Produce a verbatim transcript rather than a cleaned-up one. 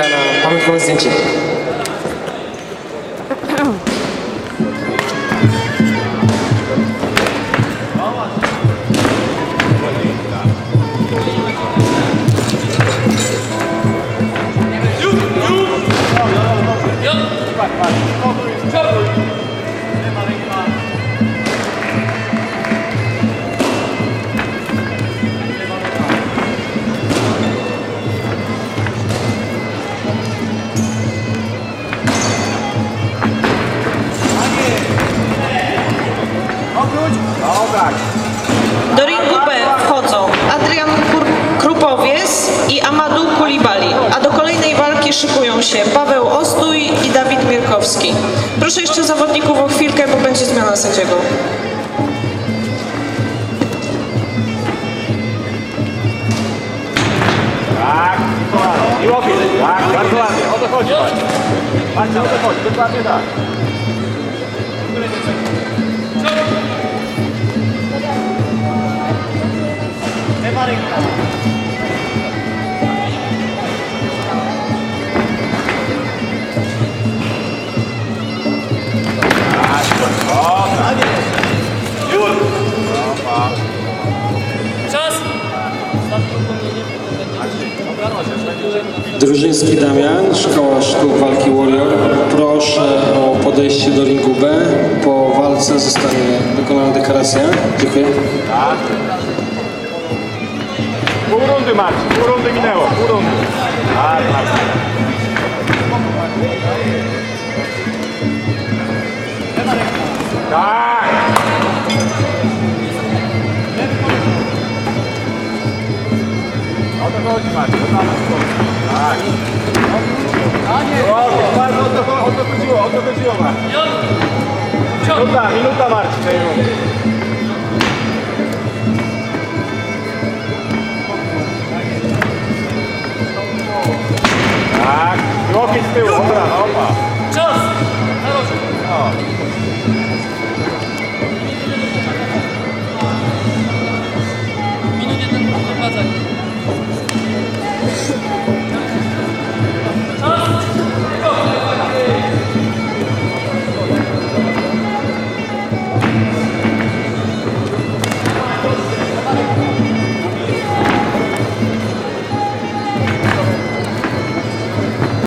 na pamiątkowe zdjęcie. Do ringu B wchodzą Adrian Krupowiec i Amadou Koulibaly, a do kolejnej walki szykują się Paweł Ostój i Dawid Mirkowski. Proszę jeszcze zawodników o chwilkę, bo będzie zmiana sędziego. Tak, i łokieć, tak, bardzo ładnie, o to chodzi. Patrzcie, o to chodzi, dokładnie tak. Lewa ręka. O, tak jest. Już. Czas! Drużyński Damian, Szkoła Sztuk Walki Warrior. Proszę o podejście do ringu B. Po walce zostanie dokonana deklaracja. Dziękuję. Tak. Pół rundy, Marcin, pół rundy minęło, pół rundy. Tak, Marcin. Tak! O to chodzi, Marcin, o to tak. O, bardzo o to, o to chodziło, o to chodziło, Marcin. Minuta, minuta, Marcin, tej rundy. Tak, łokieć z tyłu, dobra, opa. Czas! Na rożu. O.